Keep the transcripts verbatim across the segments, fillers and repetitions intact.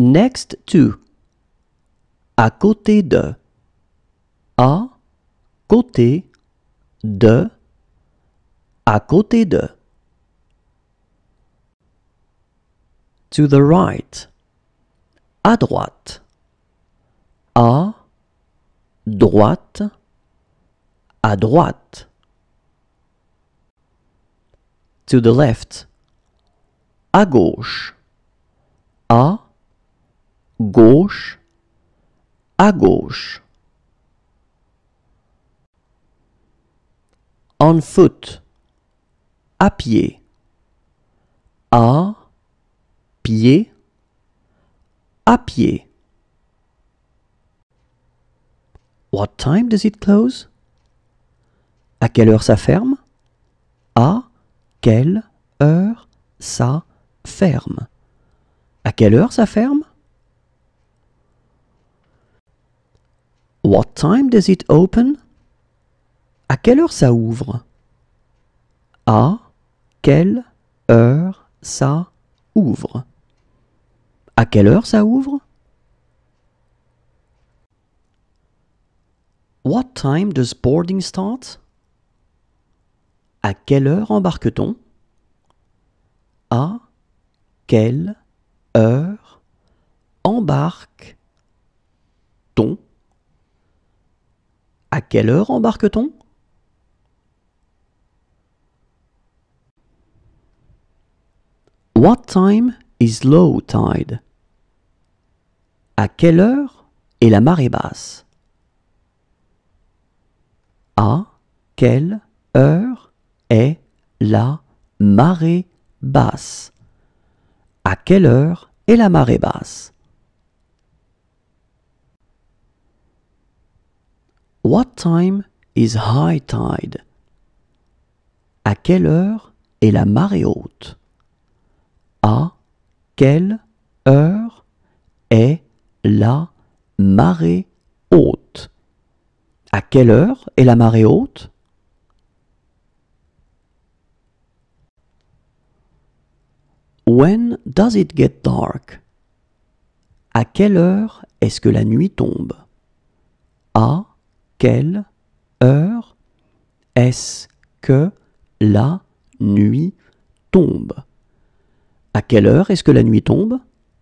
Next to. À côté de. À côté de. À côté de. To the right. À droite. À droite. À droite. To the left. À gauche. À gauche. À gauche. On foot. À pied. À pied. À pied. What time does it close? À quelle heure ça ferme? À quelle heure ça ferme? À quelle heure ça ferme? What time does it open? À quelle heure ça ouvre? À quelle heure ça ouvre? À quelle heure ça ouvre? What time does boarding start? À quelle heure embarque-t-on? À quelle heure embarque-t-on? À quelle heure embarque-t-on? What time is low tide? À quelle heure est la marée basse? À quelle heure est la marée basse? À quelle heure est la marée basse? What time is high tide? À quelle heure est la marée haute? À quelle heure est la marée haute? À quelle heure est la marée haute? When does it get dark? À quelle heure est-ce que la nuit tombe? À quelle heure est-ce que la nuit tombe? À quelle heure est-ce que la nuit tombe?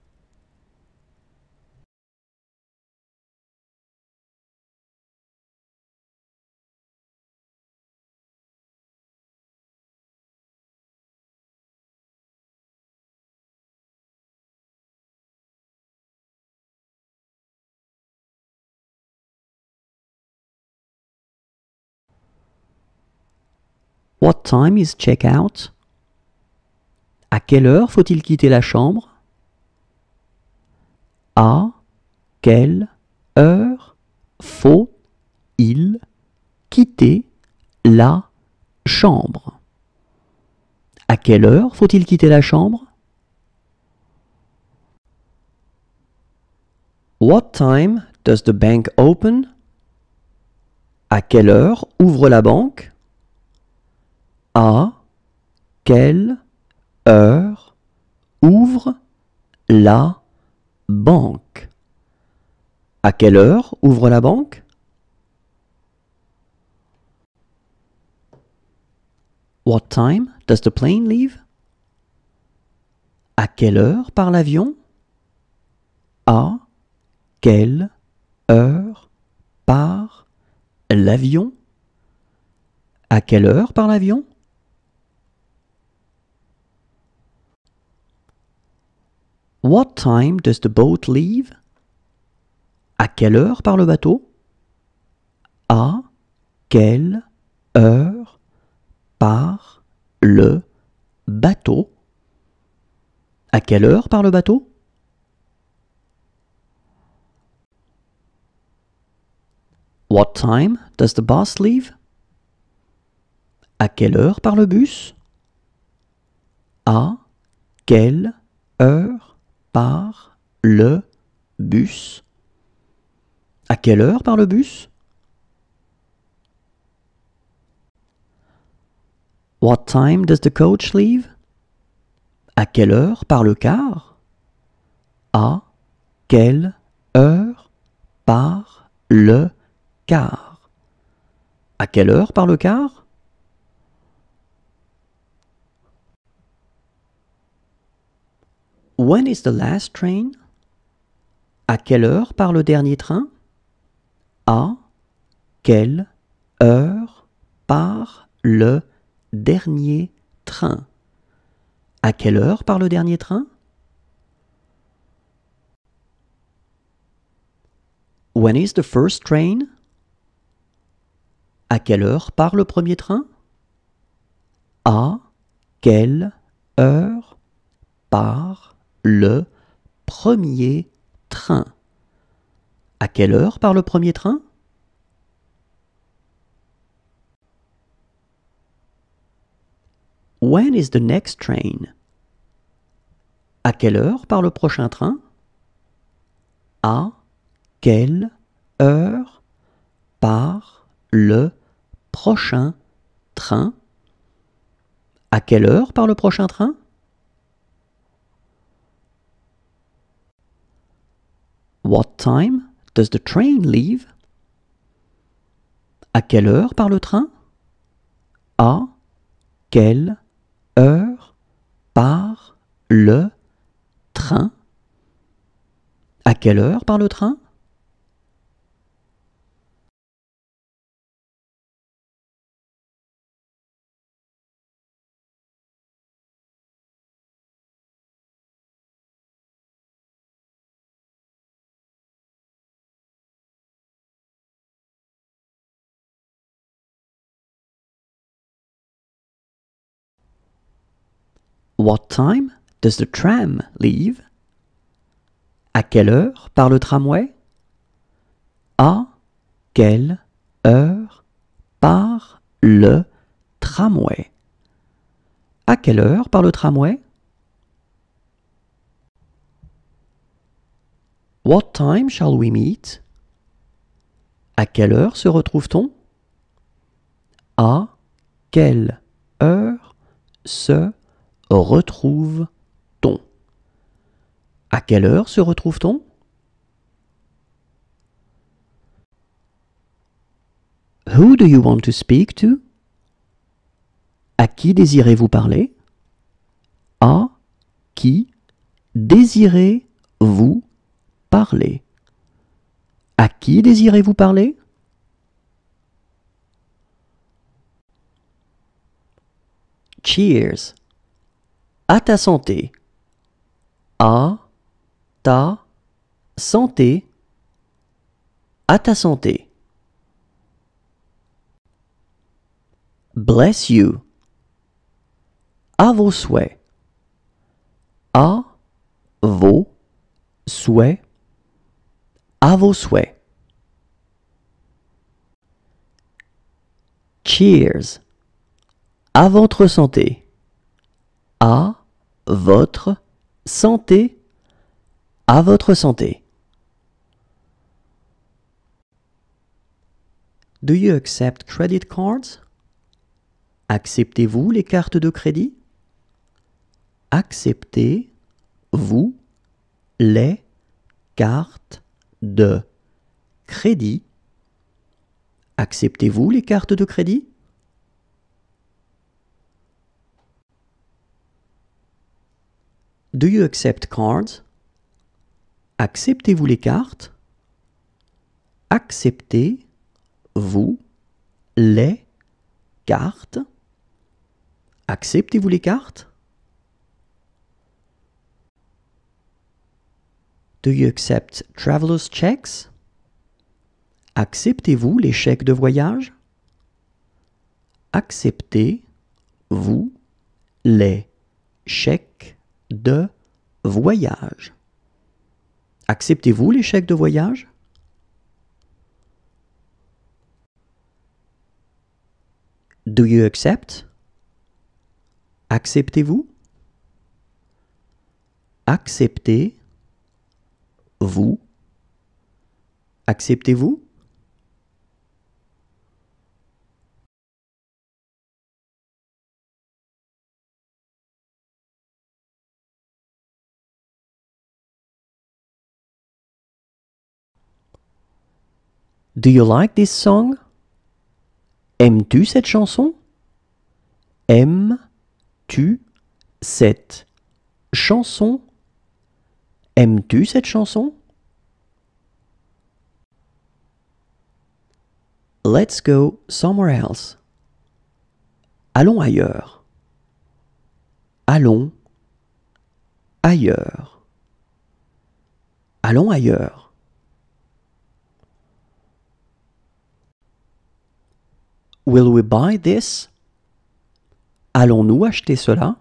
What time is check-out? À quelle heure faut-il quitter la chambre? À quelle heure faut-il quitter la chambre? À quelle heure faut-il quitter la chambre? What time does the bank open? À quelle heure ouvre la banque? À quelle heure ouvre la banque? À quelle heure ouvre la banque? What time does the plane leave? À quelle heure part l'avion? À quelle heure part l'avion? À quelle heure part l'avion? What time does the boat leave? À quelle heure part le bateau? À quelle heure part le bateau? À quelle heure part le bateau? What time does the bus leave? À quelle heure part le bus? À quelle heure part le bus? À quelle heure part le bus? What time does the coach leave? À quelle heure part le car? À quelle heure part le car? À quelle heure part le car? When is the last train? À quelle heure part le dernier train? À quelle heure part le dernier train? À quelle heure part le dernier train? When is the first train? À quelle heure part le premier train? À quelle heure part le premier train? À quelle heure part le premier train? When is the next train? À quelle heure part le prochain train? À quelle heure part le prochain train? À quelle heure part le prochain train? What time does the train leave? À quelle heure part le train? À quelle heure part le train? À quelle heure part le train? What time does the tram leave? À quelle heure part le tramway? À quelle heure part le tramway? À quelle heure part le tramway? What time shall we meet? À quelle heure se retrouve-t-on? À quelle heure se retrouve-t-on? À quelle heure se retrouve-t-on? Who do you want to speak to? À qui désirez-vous parler? À qui désirez-vous parler? À qui désirez-vous parler? Cheers. À ta santé. À ta santé. À ta santé. Bless you. À vos souhaits. À vos souhaits. À vos souhaits. Cheers. À votre santé. À votre santé. À votre santé. Do you accept credit cards? Acceptez-vous les cartes de crédit? Acceptez-vous les cartes de crédit? Acceptez-vous les cartes de crédit? Do you accept cards? Acceptez-vous les cartes? Acceptez-vous les cartes? Acceptez-vous les cartes? Do you accept traveler's checks? Acceptez-vous les chèques de voyage? Acceptez-vous les chèques de voyage? Acceptez-vous les chèques de voyage? Do you accept? Acceptez-vous? Acceptez-vous? Acceptez-vous? Do you like this song? Aimes-tu cette chanson? Aimes-tu cette chanson? Aimes-tu cette chanson? Let's go somewhere else. Allons ailleurs. Allons ailleurs. Allons ailleurs. Will we buy this? Allons-nous acheter cela?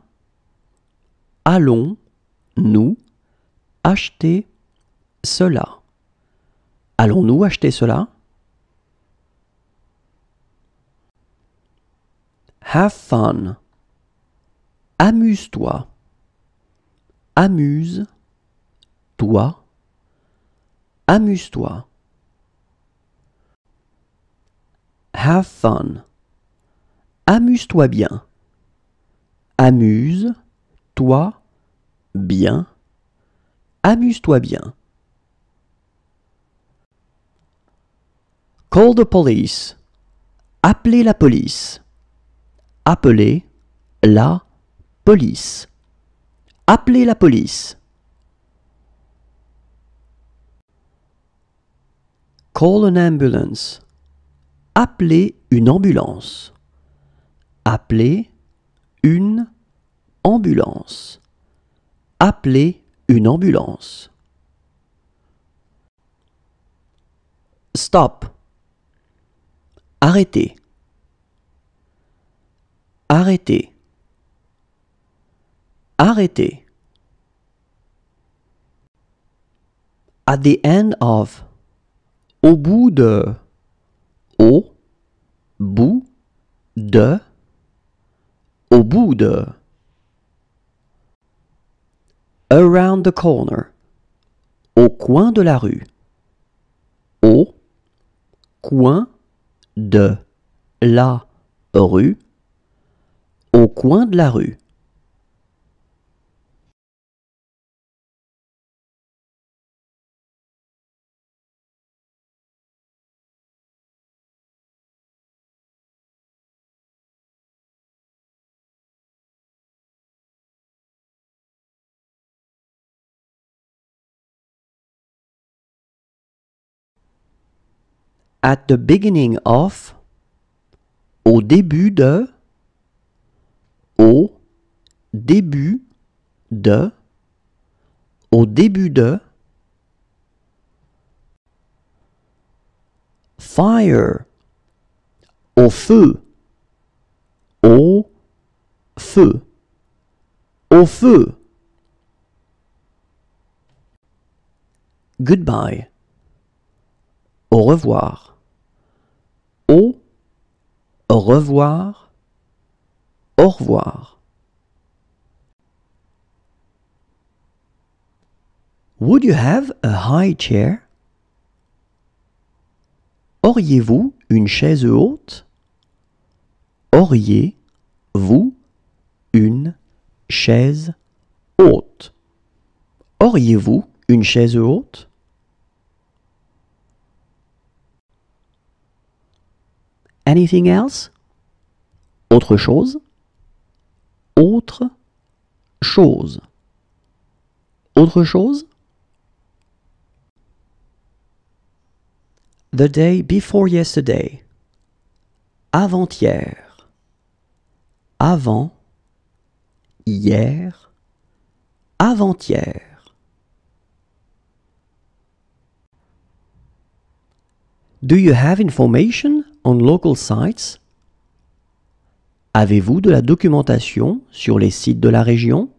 Allons-nous acheter cela? Allons-nous acheter cela? Have fun. Amuse-toi. Amuse-toi. Amuse-toi. Have fun. Amuse-toi bien. Amuse-toi bien. Amuse-toi bien. Call the police. Appelez la police. Appelez la police. Appelez la police. Call an ambulance. Appelez une ambulance. Appelez une ambulance. Appelez une ambulance. Stop. Arrêtez. Arrêtez. Arrêtez. At the end of. Au bout de. Au bout de. Au bout de. Around the corner. Au coin de la rue. Au coin de la rue. Au coin de la rue. At the beginning of. Au début de. Au début de. Au début de. Fire. Au feu. Au feu. Au feu. Goodbye. Au revoir. Au revoir. Au revoir. Would you have a high chair? Auriez-vous une chaise haute? Auriez-vous une chaise haute? Auriez-vous une chaise haute? Anything else? Autre chose? Autre chose. Autre chose? The day before yesterday. Avant-hier. Avant. Hier. Avant-hier. Do you have information on local sites? Avez-vous de la documentation sur les sites de la région?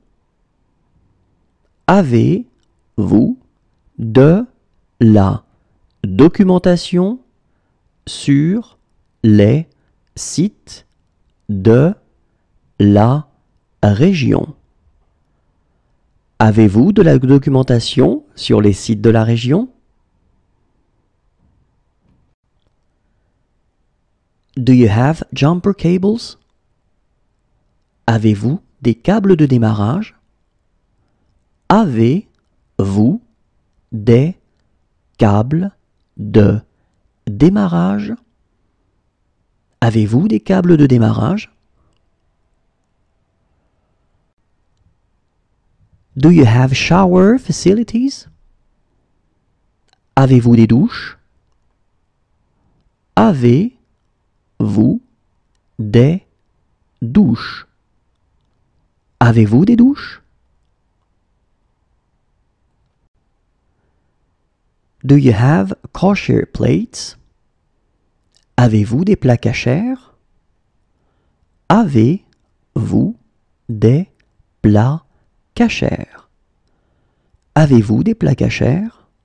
Avez-vous de la documentation sur les sites de la région? Avez-vous de la documentation sur les sites de la région? Do you have jumper cables? Avez-vous des câbles de démarrage? Avez-vous des câbles de démarrage? Avez-vous des câbles de démarrage? Do you have shower facilities? Avez-vous des douches? Avez-vous des douches? Avez-vous des douches? Do you have kosher plates? Avez-vous des plats cachers? Avez-vous des plats cachers? Avez-vous des plats cachers?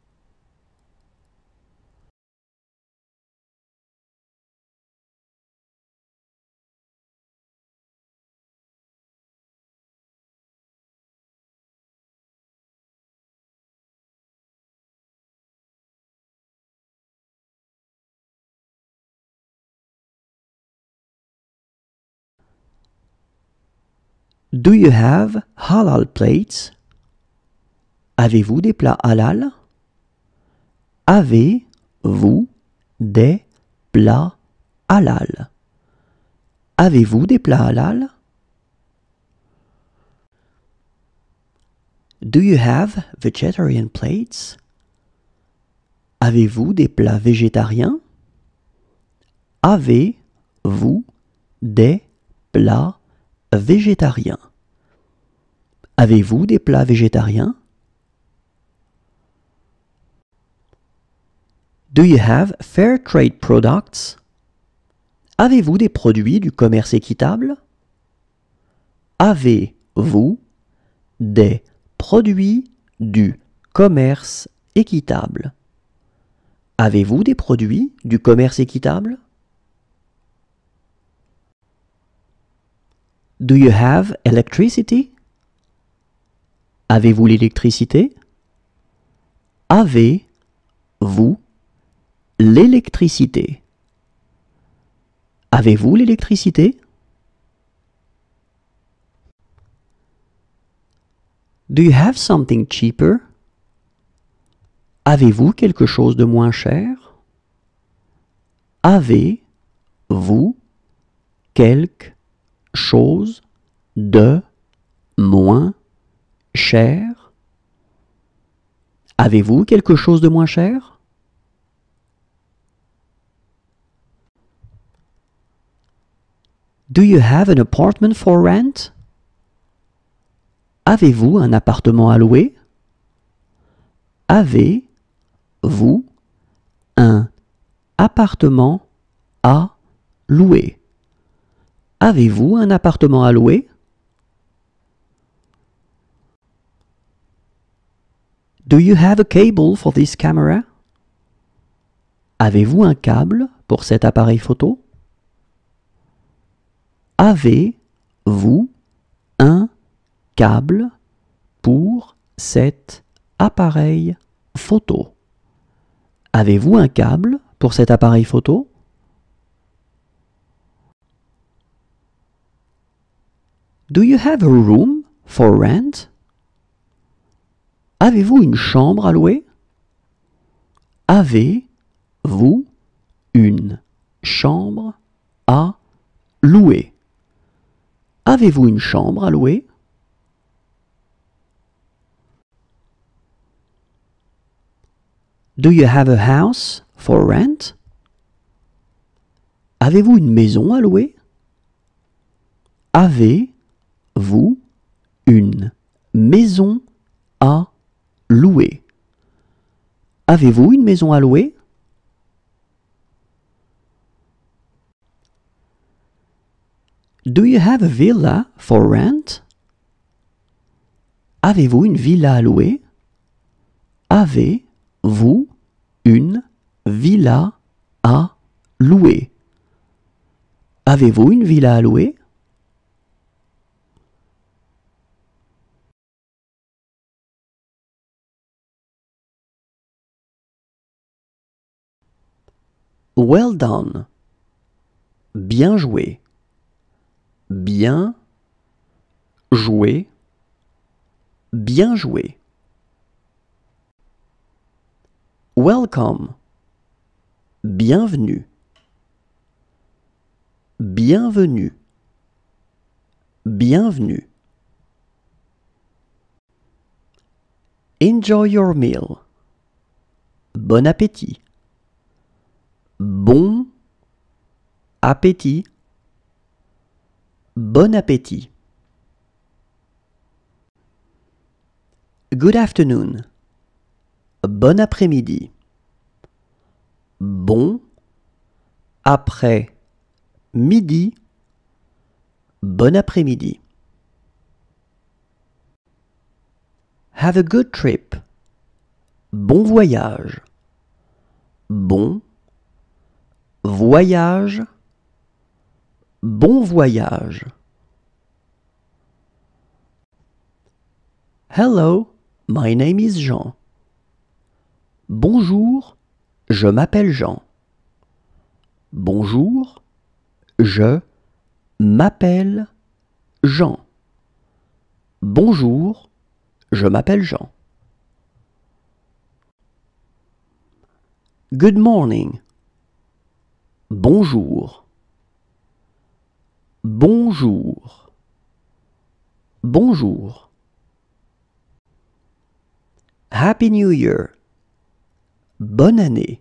Do you have halal plates? Avez-vous des plats halal? Avez-vous des plats halal? Avez-vous des plats halal? Do you have vegetarian plates? Avez-vous des plats végétariens? Avez-vous des plats végétariens? Avez-vous des plats végétariens? Do you have fair trade products? Avez-vous des produits du commerce équitable? Avez-vous des produits du commerce équitable? Avez-vous des produits du commerce équitable? Do you have electricity? Avez-vous l'électricité? Avez-vous l'électricité? Avez-vous l'électricité? Do you have something cheaper? Avez-vous quelque chose de moins cher? Avez-vous quelque chose de moins cher? Avez-vous quelque chose de moins cher? Do you have an apartment for rent? Avez-vous un appartement à louer? Avez-vous un appartement à louer? Avez-vous un appartement à louer? Do you have a cable for this camera? Avez-vous un câble pour cet appareil photo? Avez-vous un câble pour cet appareil photo? Avez-vous un câble pour cet appareil photo? Do you have a room for rent? Avez-vous une chambre à louer? Avez-vous une chambre à louer? Avez-vous une chambre à louer? Do you have a house for rent? Avez-vous une maison à louer? Avez-vous une maison à louer? Avez-vous une maison à louer? Do you have a villa for rent? Avez-vous une villa à louer? Avez-vous une villa à louer? Avez-vous une villa à louer? Well done. Bien joué. Bien joué. Bien joué. Welcome. Bienvenue. Bienvenue. Bienvenue. Enjoy your meal. Bon appétit. Bon appétit. Bon appétit. Good afternoon. Bon après-midi. Bon après-midi. Bon après-midi. Have a good trip. Bon voyage. Bon voyage. Bon voyage. Hello, my name is Jean. Bonjour, je m'appelle Jean. Bonjour, je m'appelle Jean. Bonjour, je m'appelle Jean. Good morning. Bonjour. Bonjour. Bonjour. Happy New Year. Bonne année.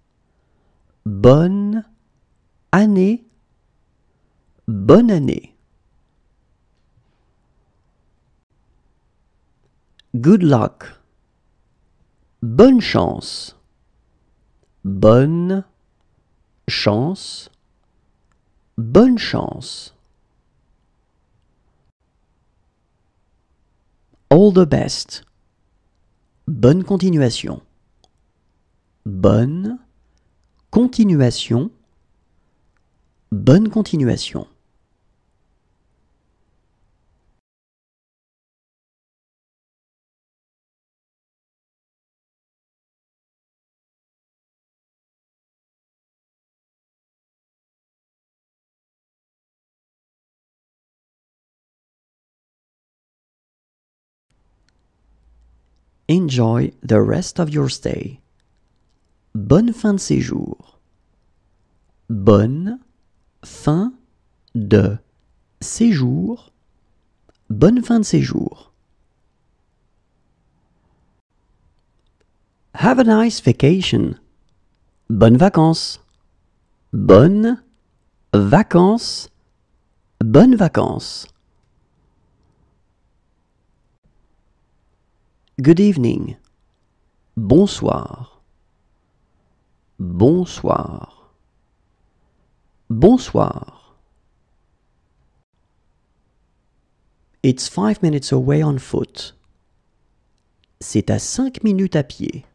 Bonne année. Bonne année. Good luck. Bonne chance. Bonne chance. Bonne chance. All the best. Bonne continuation. Bonne continuation. Bonne continuation. Enjoy the rest of your stay. Bonne fin de séjour. Bonne fin de séjour. Bonne fin de séjour. Have a nice vacation. Bonnes vacances. Bonnes vacances. Bonnes vacances. Good evening. Bonsoir. Bonsoir. Bonsoir. It's five minutes away on foot. C'est à cinq minutes à pied.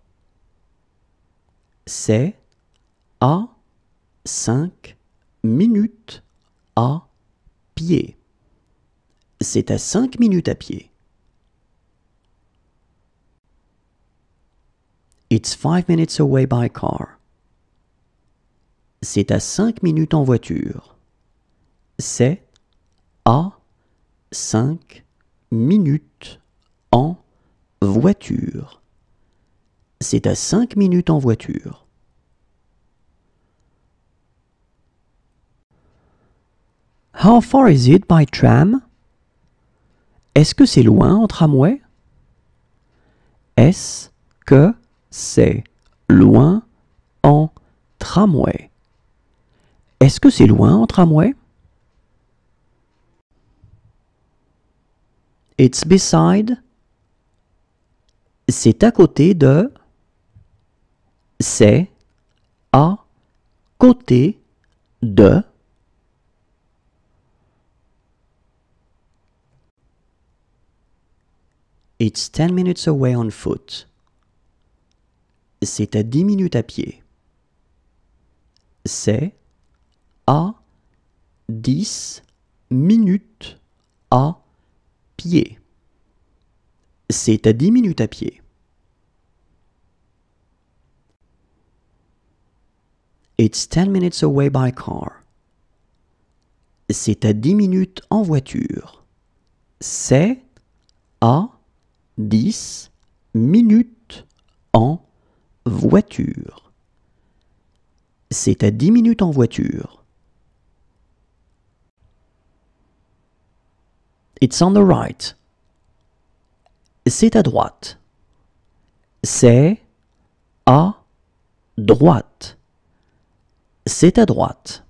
C'est à cinq minutes à pied. C'est à cinq minutes à pied. It's five minutes away by car. C'est à cinq minutes en voiture. C'est à cinq minutes en voiture. C'est à cinq minutes en voiture. How far is it by tram? Est-ce que c'est loin en tramway? Est-ce que c'est loin en tramway? Est-ce que c'est loin en tramway? It's beside. C'est à côté de. C'est à côté de. It's ten minutes away on foot. C'est à dix minutes à pied. C'est à dix minutes à pied. C'est à dix minutes à pied. It's ten minutes away by car. C'est à dix minutes en voiture. C'est à dix minutes en voiture. C'est à dix minutes en voiture. It's on the right. C'est à droite. C'est à droite. C'est à droite.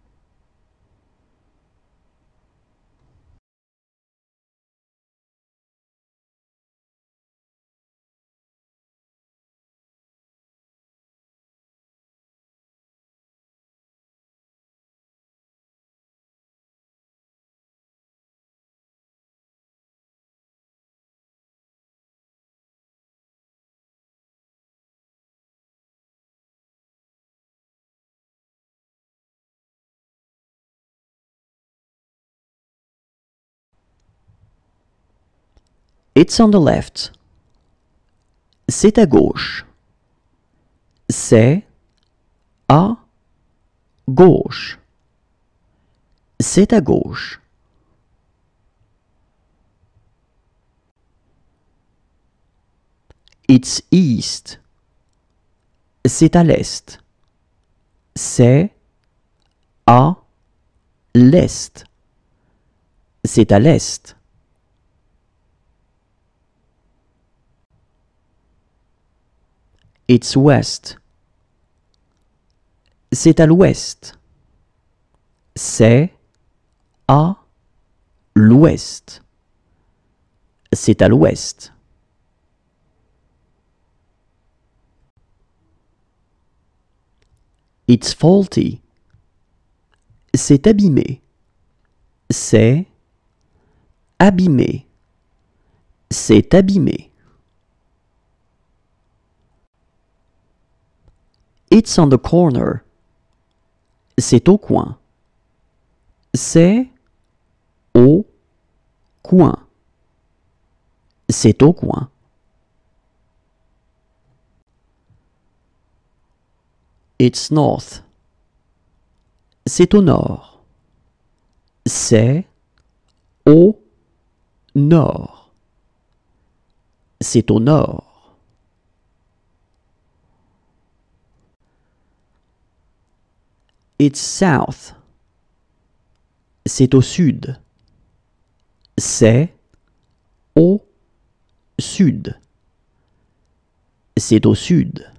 It's on the left. C'est à gauche. C'est à gauche. C'est à gauche. It's east. C'est à l'est. C'est à l'est. C'est à l'est. It's west. C'est à l'ouest. C'est à l'ouest. C'est à l'ouest. It's faulty. C'est abîmé. C'est abîmé. C'est abîmé. It's on the corner. C'est au coin. C'est au coin. C'est au coin. It's north. C'est au nord. C'est au nord. C'est au nord. It's south. C'est au sud. C'est au sud. C'est au sud.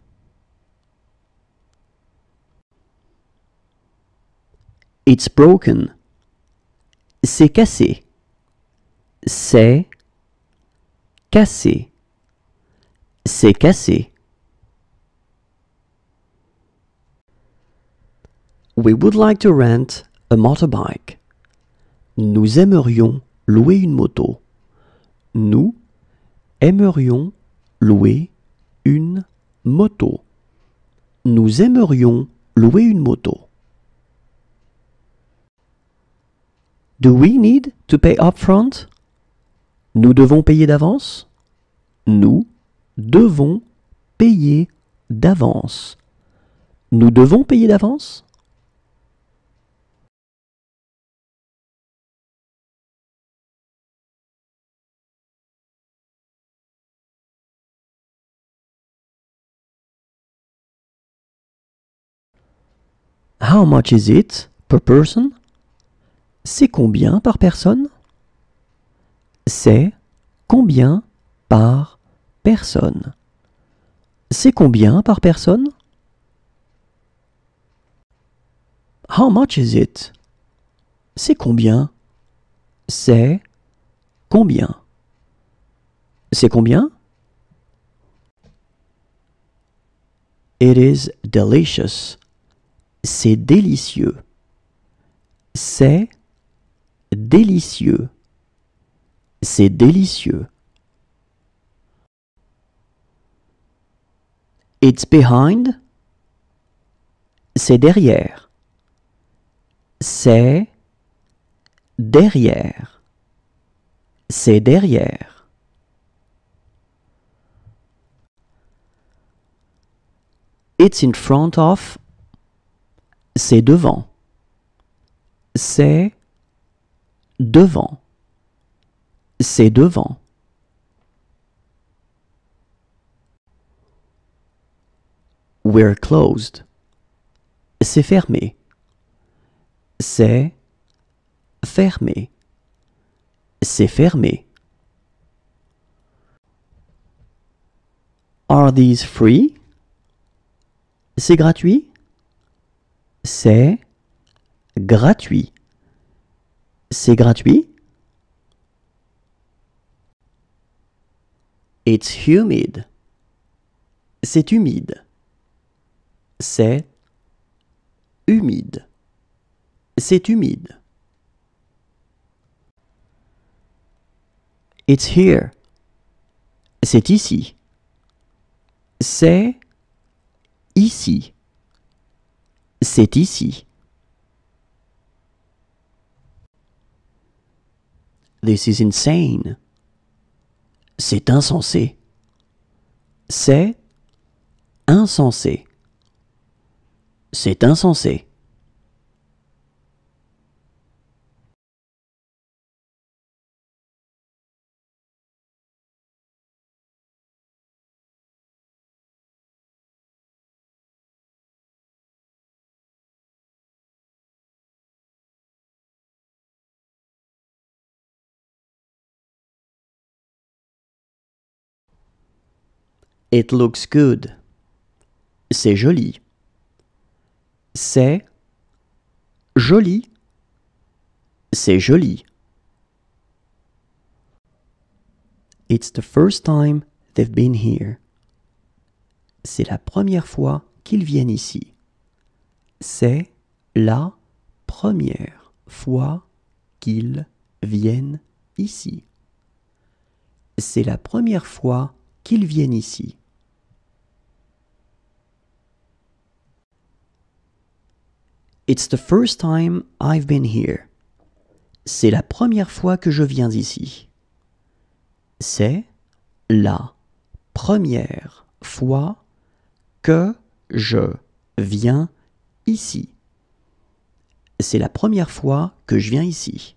It's broken. C'est cassé. C'est cassé. C'est cassé. We would like to rent a motorbike. Nous aimerions louer une moto. Nous aimerions louer une moto. Nous aimerions louer une moto. Do we need to pay upfront? Nous devons payer d'avance? Nous devons payer d'avance. Nous devons payer d'avance? How much is it per person? C'est combien par personne? C'est combien par personne? C'est combien par personne? How much is it? C'est combien? C'est combien? C'est combien? It is delicious. C'est délicieux. C'est délicieux. C'est délicieux. It's behind. C'est derrière. C'est derrière. C'est derrière. It's in front of. C'est devant. C'est devant. C'est devant. We're closed. C'est fermé. C'est fermé. C'est fermé. Are these free? C'est gratuit? C'est gratuit. C'est gratuit? It's humid. C'est humide. C'est humide. C'est humide. It's here. C'est ici. C'est ici. C'est ici. This is insane. C'est insensé. C'est insensé. C'est insensé. It looks good. C'est joli. C'est joli. C'est joli. It's the first time they've been here. C'est la première fois qu'ils viennent ici. C'est la première fois qu'ils viennent ici. C'est la première fois qu'ils viennent ici. It's the first time I've been here. C'est la première fois que je viens ici. C'est la première fois que je viens ici. C'est la première fois que je viens ici.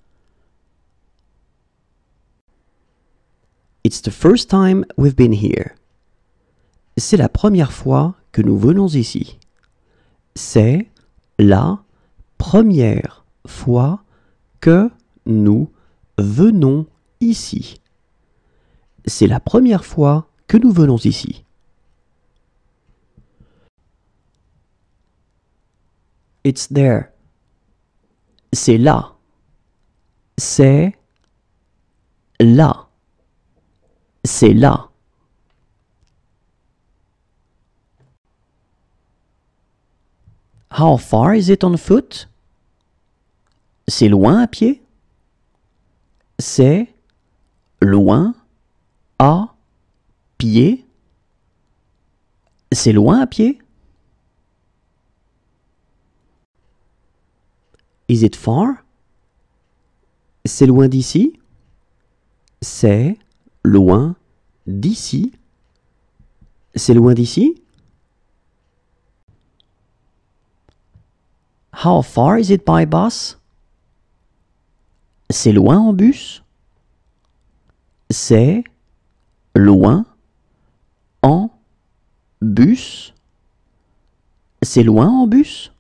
It's the first time we've been here. C'est la première fois que nous venons ici. C'est la première fois que nous venons ici. C'est la première fois que nous venons ici. It's there. C'est là. C'est là. C'est là. How far is it on foot? C'est loin à pied? C'est loin à pied? C'est loin à pied? Is it far? C'est loin d'ici? C'est loin d'ici? C'est loin d'ici? How far is it by bus? C'est loin en bus? C'est loin en bus? C'est loin en bus?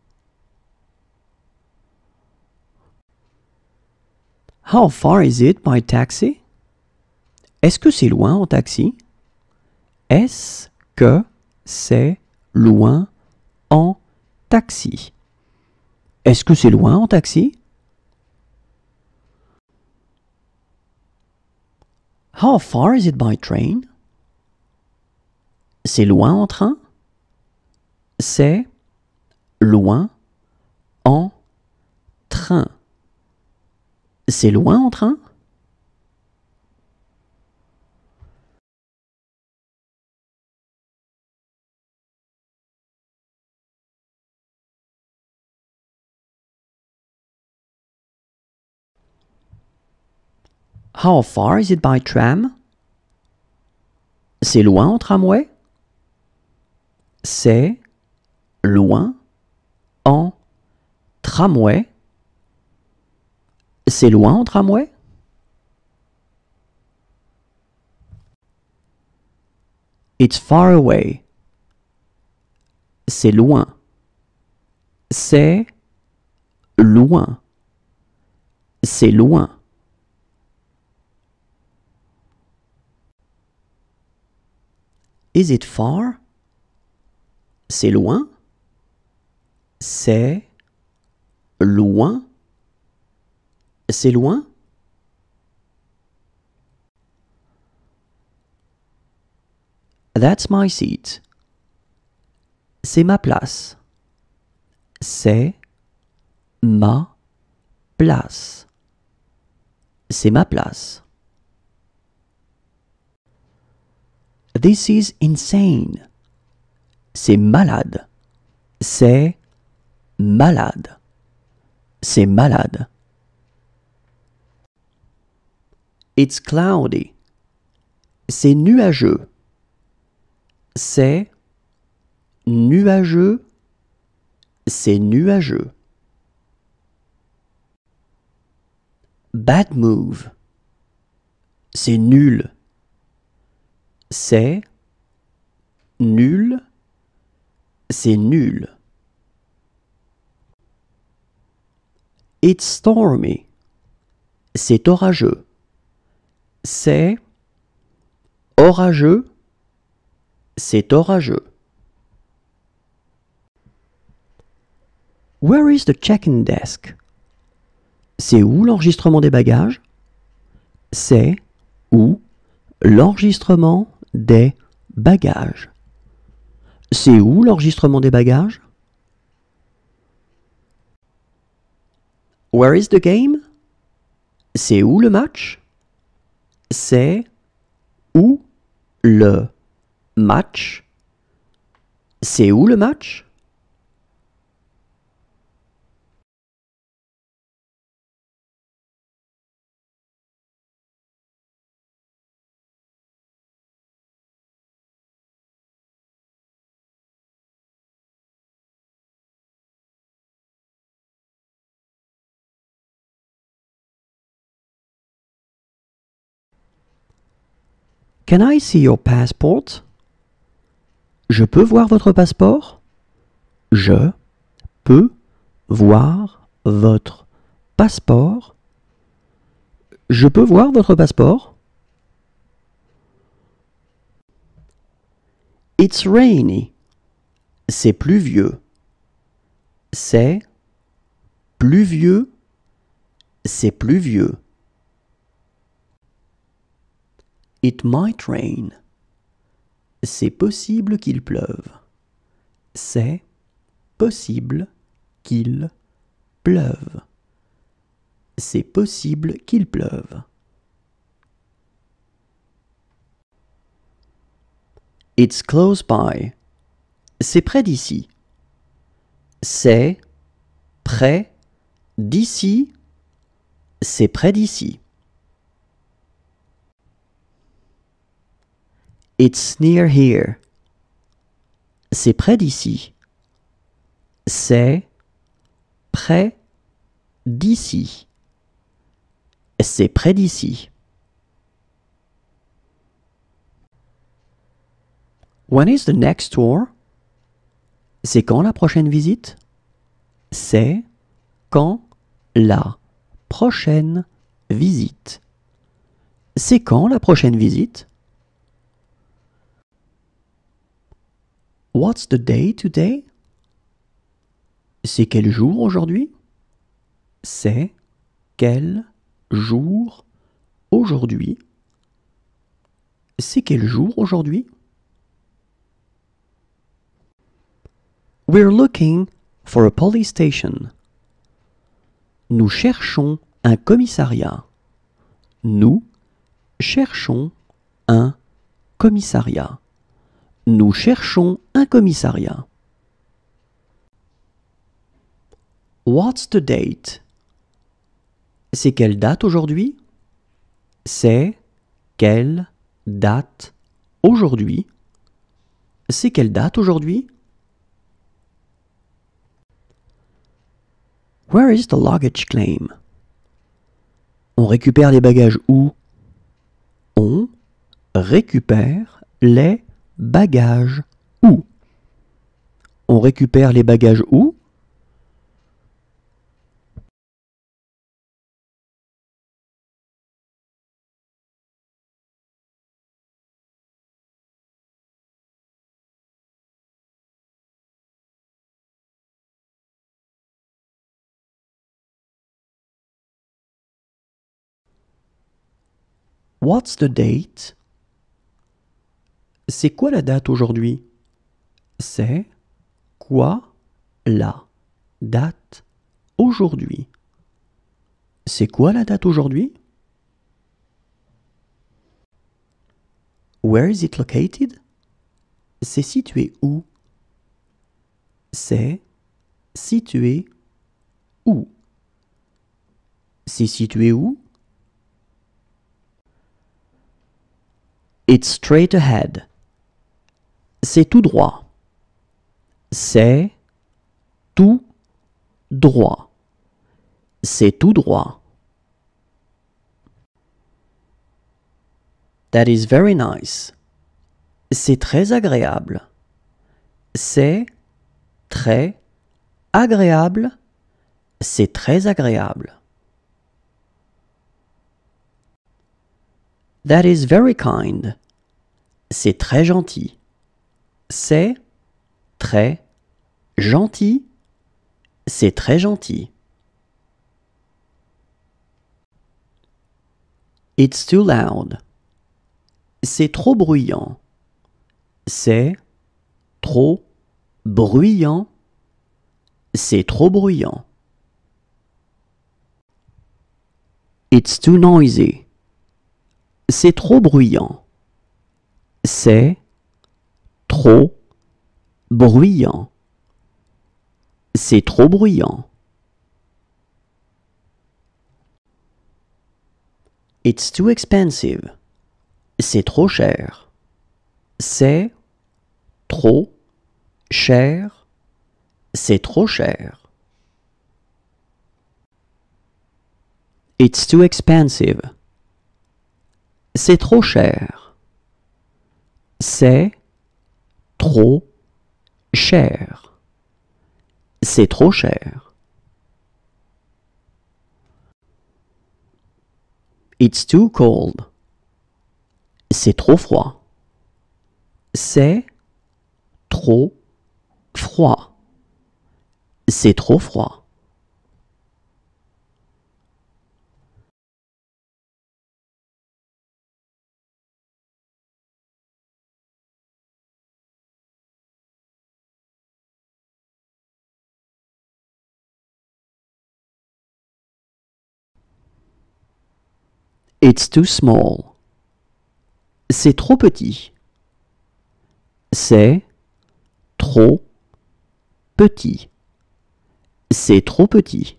How far is it by taxi? Est-ce que c'est loin en taxi? Est-ce que c'est loin en taxi? Est-ce que c'est loin en taxi? How far is it by train? C'est loin en train? C'est loin en train. C'est loin en train? How far is it by tram? C'est loin en tramway? C'est loin en tramway? C'est loin en tramway? It's far away. C'est loin. C'est loin. C'est loin. Is it far? C'est loin. C'est loin. C'est loin. That's my seat. C'est ma place. C'est ma place. C'est ma place. This is insane. C'est malade. C'est malade. C'est malade. It's cloudy. C'est nuageux. C'est nuageux. C'est nuageux. Bad move. C'est nul. C'est nul. C'est nul. It's stormy. C'est orageux. C'est orageux. C'est orageux. Where is the check-in desk? C'est où l'enregistrement des bagages? C'est où l'enregistrement des bagages? C'est où l'enregistrement des bagages? Where is the game? C'est où le match? C'est où le match? C'est où le match? Can I see your passport? Je peux voir votre passeport? Je peux voir votre passeport? Je peux voir votre passeport? It's rainy. C'est pluvieux. C'est pluvieux. C'est pluvieux. It might rain. C'est possible qu'il pleuve. C'est possible qu'il pleuve. C'est possible qu'il pleuve. It's close by. C'est près d'ici. C'est près d'ici. C'est près d'ici. It's near here. C'est près d'ici. C'est près d'ici. C'est près d'ici. When is the next tour? C'est quand la prochaine visite? C'est quand la prochaine visite. C'est quand la prochaine visite? What's the day today? C'est quel jour aujourd'hui? C'est quel jour aujourd'hui? C'est quel jour aujourd'hui? We're looking for a police station. Nous cherchons un commissariat. Nous cherchons un commissariat. Nous cherchons un commissariat. What's the date? C'est quelle date aujourd'hui? C'est quelle date aujourd'hui? C'est quelle date aujourd'hui? Where is the luggage claim? On récupère les bagages où? On récupère les bagages où? On récupère les bagages où? What's the date? C'est quoi la date aujourd'hui? C'est quoi la date aujourd'hui? C'est quoi la date aujourd'hui? Where is it located? C'est situé où? C'est situé où? C'est situé où? It's straight ahead. C'est tout droit. C'est tout droit. C'est tout droit. That is very nice. C'est très agréable. C'est très agréable. C'est très agréable. That is very kind. C'est très gentil. C'est très gentil. C'est très gentil. It's too loud. C'est trop bruyant. C'est trop bruyant. C'est trop bruyant. It's too noisy. C'est trop bruyant. C'est trop bruyant. C'est trop bruyant. It's too expensive. C'est trop cher. C'est trop cher. C'est trop cher. It's too expensive. C'est trop cher. C'est trop cher. C'est trop cher. It's too cold. C'est trop froid. C'est trop froid. C'est trop froid. It's too small. C'est trop petit. C'est trop petit. C'est trop petit.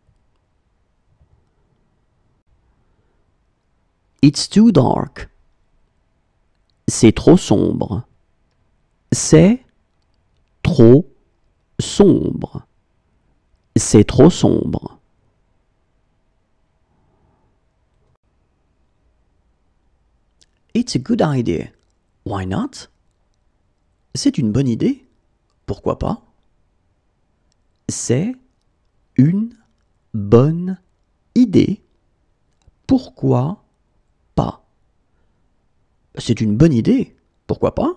It's too dark. C'est trop sombre. C'est trop sombre. C'est trop sombre. It's a good idea. Why not? C'est une bonne idée. Pourquoi pas? C'est une bonne idée. Pourquoi pas? C'est une bonne idée. Pourquoi pas?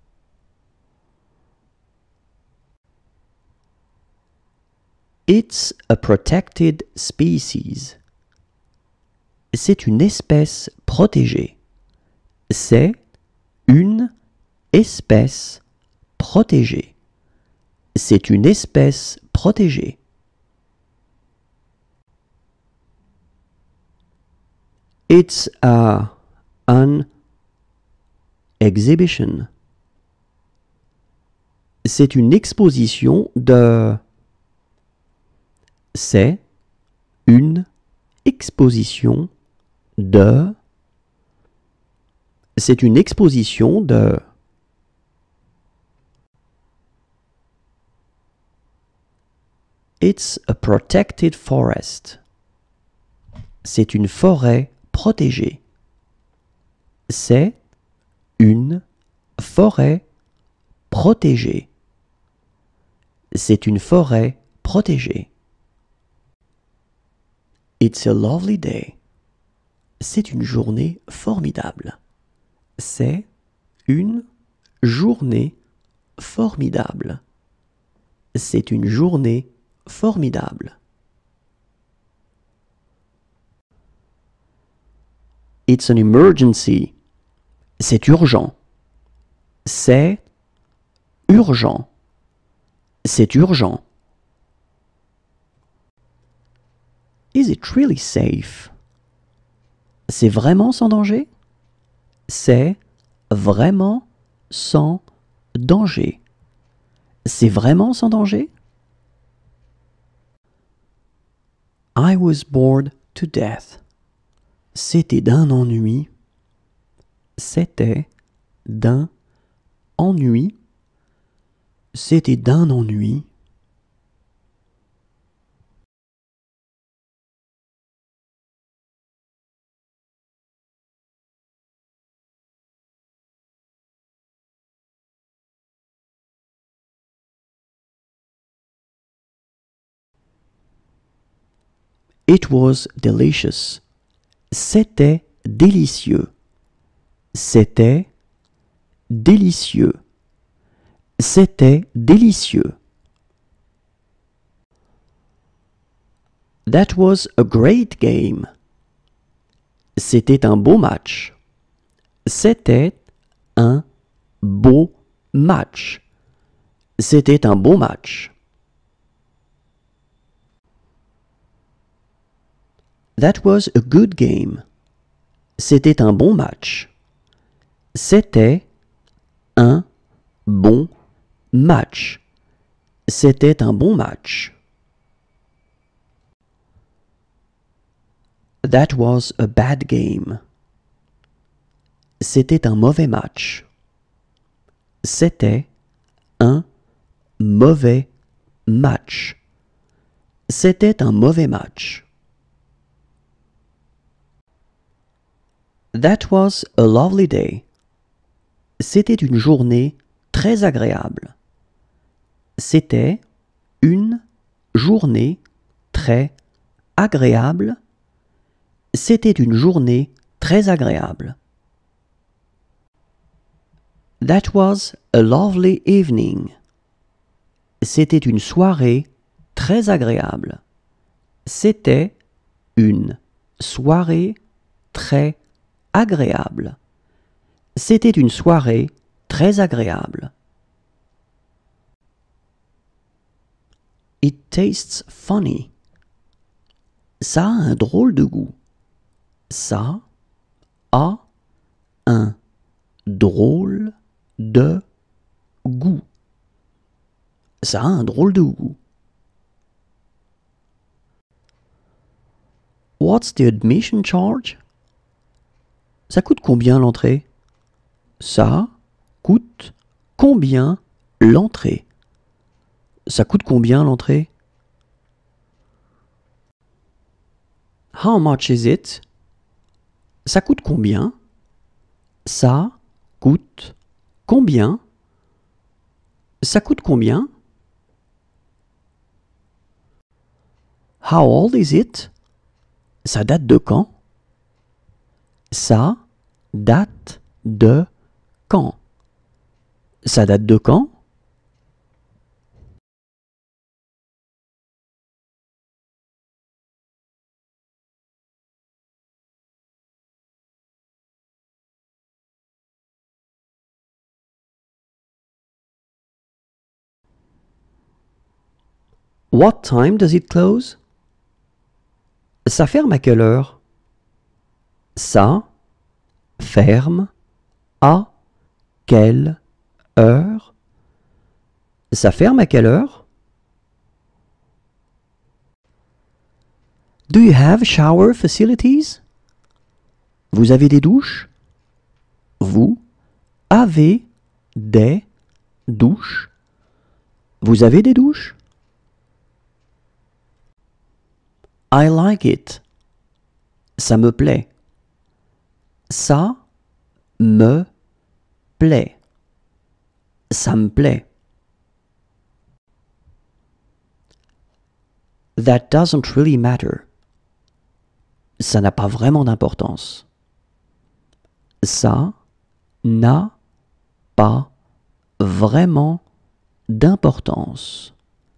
It's a protected species. C'est une espèce protégée. C'est une espèce protégée. C'est une espèce protégée. It's a, an exhibition. C'est une exposition de... C'est une exposition de... C'est une exposition de... It's a protected forest. C'est une forêt protégée. C'est une forêt protégée. C'est une forêt protégée. It's a lovely day. C'est une journée formidable. C'est une journée formidable. C'est une journée formidable. It's an emergency. C'est urgent. C'est urgent. C'est urgent. Is it really safe? C'est vraiment sans danger? C'est vraiment sans danger. C'est vraiment sans danger? I was bored to death. C'était d'un ennui. C'était d'un ennui. C'était d'un ennui. It was delicious. C'était délicieux. C'était délicieux. C'était délicieux. That was a great game. C'était un beau match. C'était un beau match. C'était un beau match. That was a good game. C'était un bon match. C'était un bon match. C'était un bon match. That was a bad game. C'était un mauvais match. C'était un mauvais match. C'était un mauvais match. That was a lovely day. C'était une journée très agréable. C'était une journée très agréable. C'était une journée très agréable. That was a lovely evening. C'était une soirée très agréable. C'était une soirée très agréable. C'était une soirée très agréable. It tastes funny. Ça a un drôle de goût. Ça a un drôle de goût. Ça a un drôle de goût. What's the admission charge? Ça coûte combien l'entrée? Ça coûte combien l'entrée? Ça coûte combien l'entrée? How much is it? Ça coûte combien? Ça coûte combien? Ça coûte combien? How old is it? Ça date de quand? Ça date de quand? Ça date de quand? What time does it close? Ça ferme à quelle heure? Ça ferme à quelle heure? Ça ferme à quelle heure? Do you have shower facilities? Vous avez des douches? Vous avez des douches? Vous avez des douches? I like it. Ça me plaît. Ça me plaît. Ça me plaît. That doesn't really matter. Ça n'a pas vraiment d'importance. Ça n'a pas vraiment d'importance.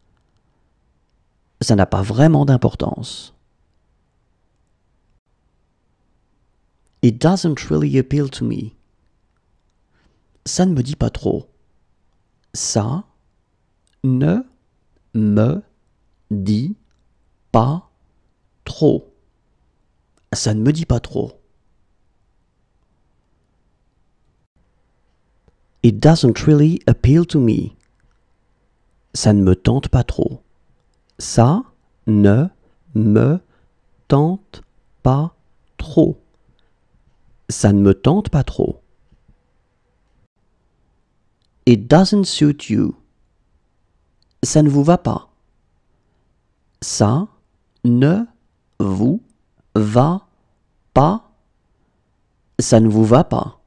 Ça n'a pas vraiment d'importance. It doesn't really appeal to me. Ça ne me dit pas trop. Ça ne me dit pas trop. Ça ne me dit pas trop. It doesn't really appeal to me. Ça ne me tente pas trop. Ça ne me tente pas trop. Ça ne me tente pas trop. It doesn't suit you. Ça ne vous va pas. Ça ne vous va pas. Ça ne vous va pas.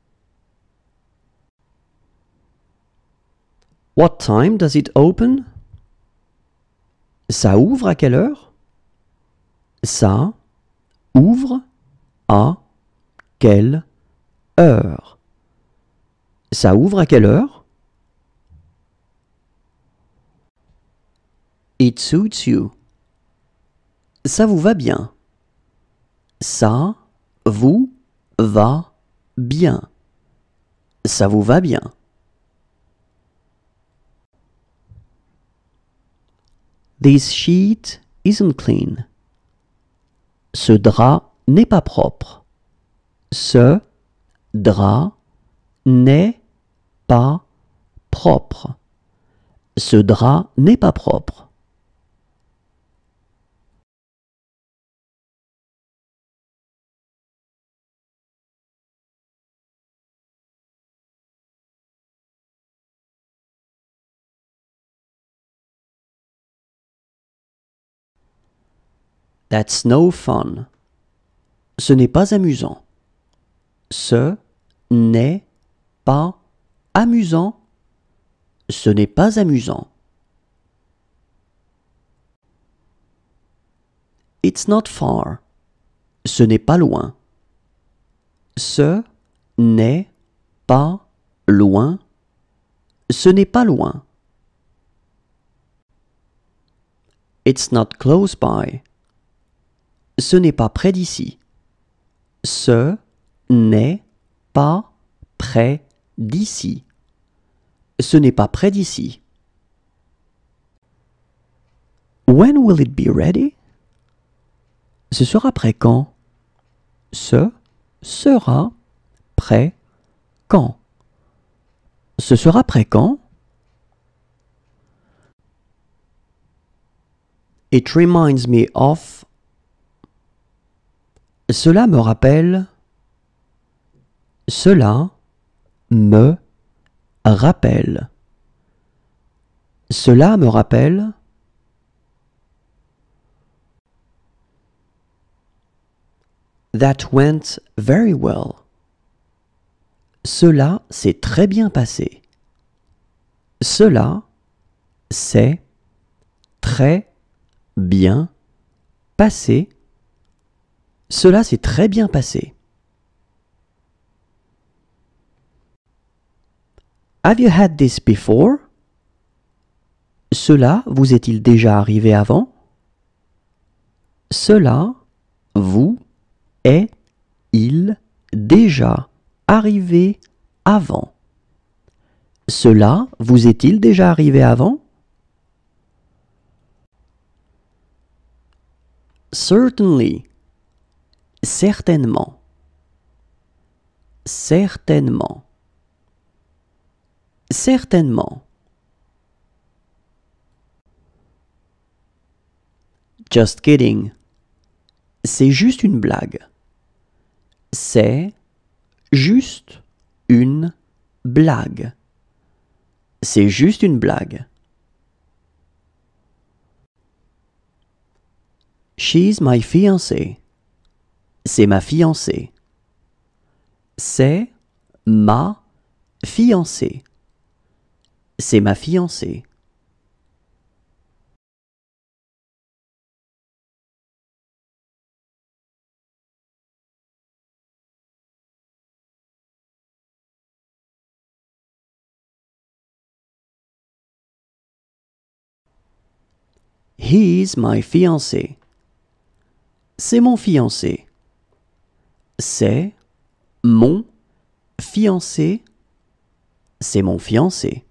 What time does it open? Ça ouvre à quelle heure? Ça ouvre à quelle heure? Ça ouvre à quelle heure? It suits you. Ça vous va bien. Ça vous va bien. Ça vous va bien. This sheet isn't clean. Ce drap n'est pas propre. Ce drap n'est pas propre. Ce drap n'est pas propre. That's no fun. Ce n'est pas amusant. Ce n'est pas amusant. Ce n'est pas amusant. It's not far. Ce n'est pas loin. Ce n'est pas loin. Ce n'est pas loin. It's not close by. Ce n'est pas près d'ici. Ce n'est pas près d'ici. Ce n'est pas près d'ici. When will it be ready? Ce sera prêt quand? Ce sera prêt quand? Ce sera prêt quand? It reminds me of. Cela me rappelle. Cela me rappelle. Cela me rappelle. That went very well. Cela s'est très bien passé. Cela s'est très bien passé. Cela s'est très bien passé. Have you had this before? Cela vous est-il déjà arrivé avant? Cela vous est-il déjà arrivé avant? Cela vous est-il déjà arrivé avant? Certainly. Certainement. Certainement. Certainement. Just kidding. C'est juste une blague. C'est juste une blague. C'est juste une blague. She's my fiancée. C'est ma fiancée. C'est ma fiancée. C'est ma fiancée. He's my fiancé. C'est mon fiancé. c'est mon fiancé. C'est mon fiancé.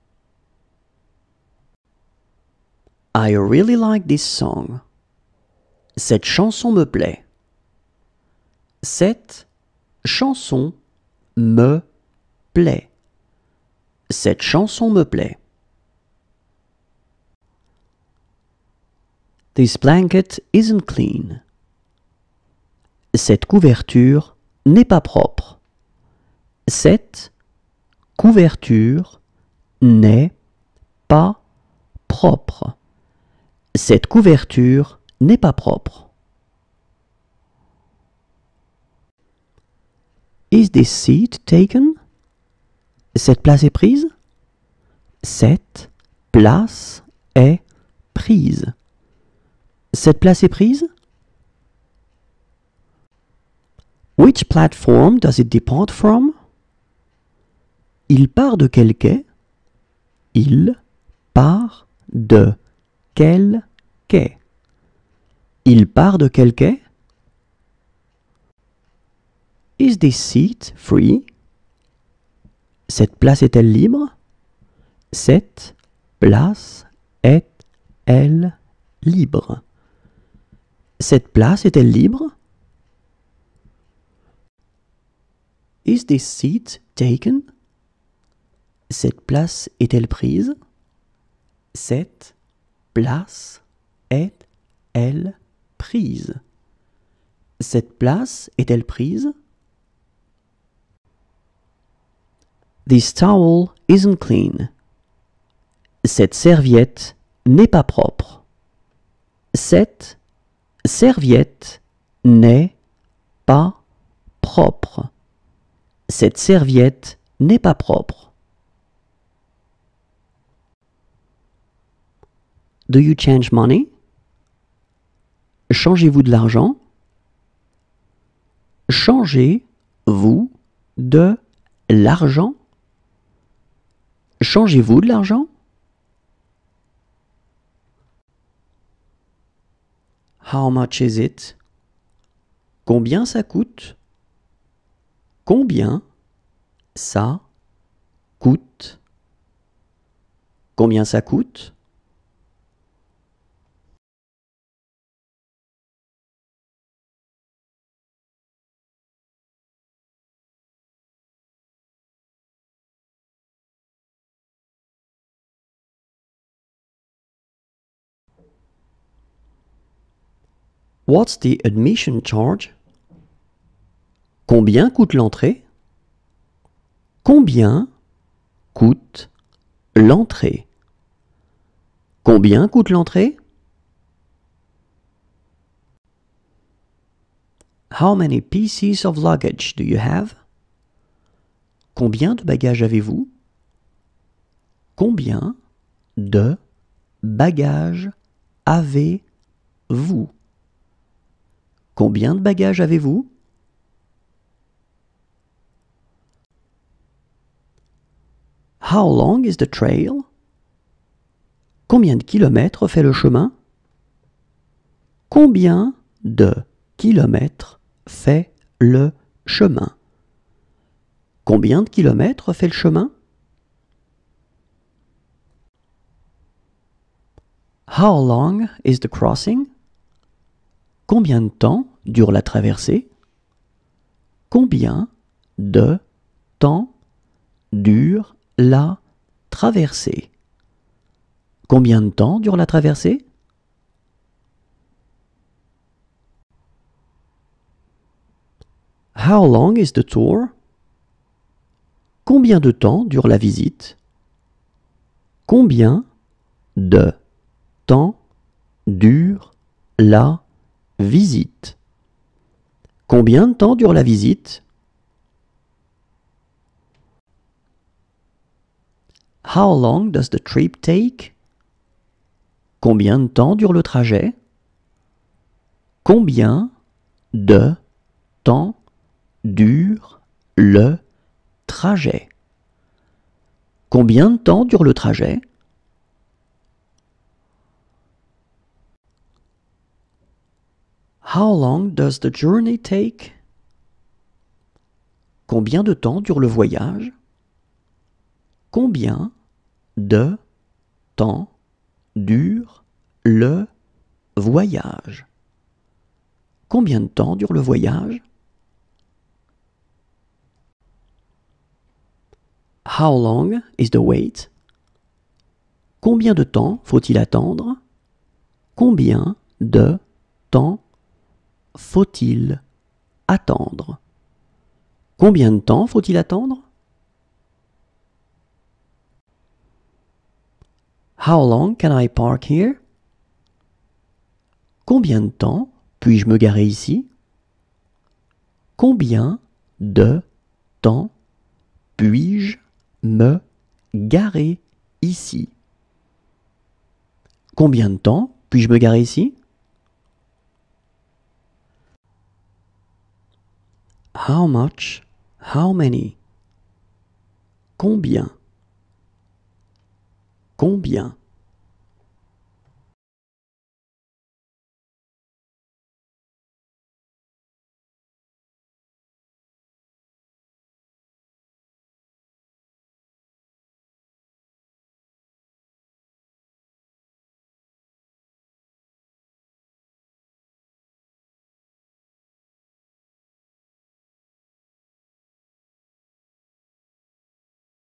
I really like this song. Cette chanson me plaît. Cette chanson me plaît. Cette chanson me plaît. This blanket isn't clean. Cette couverture n'est pas propre. Cette couverture n'est pas propre. Cette couverture n'est pas propre. Is this seat taken? Cette place est prise? Cette place est prise. Cette place est prise? Which platform does it depart from? Il part de quel quai? Il part de quel quai? Il part de quel quai? Is this seat free? Cette place est-elle libre? Cette place est-elle libre? Cette place est-elle libre? Is this seat taken? Cette place est-elle prise? Cette place est-elle prise? Cette place est-elle prise? This towel isn't clean. Cette serviette n'est pas propre. Cette serviette n'est pas propre. Cette serviette n'est pas propre. Do you change money? Changez-vous de l'argent? Changez-vous de l'argent? Changez-vous de l'argent? How much is it? Combien ça coûte? Combien ça coûte? Combien ça coûte? What's the admission charge? Combien coûte l'entrée? Combien coûte l'entrée? Combien coûte l'entrée? How many pieces of luggage do you have? Combien de bagages avez-vous? Combien de bagages avez-vous? Combien de bagages avez-vous? How long is the trail? Combien de kilomètres fait le chemin? Combien de kilomètres fait le chemin? Combien de kilomètres fait le chemin? How long is the crossing? Combien de temps dure la traversée? Combien de temps dure la traversée? Combien de temps dure la traversée? How long is the tour? Combien de temps dure la visite? Combien de temps dure la visite? Combien de temps dure la visite? How long does the trip take? Combien de temps dure le trajet? Combien de temps dure le trajet? Combien de temps dure le trajet? How long does the journey take? Combien de temps dure le voyage? Combien de temps dure le voyage? Combien de temps dure le voyage? How long is the wait? Combien de temps faut-il attendre? Combien de temps faut-il attendre? Combien de temps faut-il attendre? How long can I park here? Combien de temps puis-je me garer ici? Combien de temps puis-je me garer ici? Combien de temps puis-je me garer ici? How much? How many? Combien? Combien?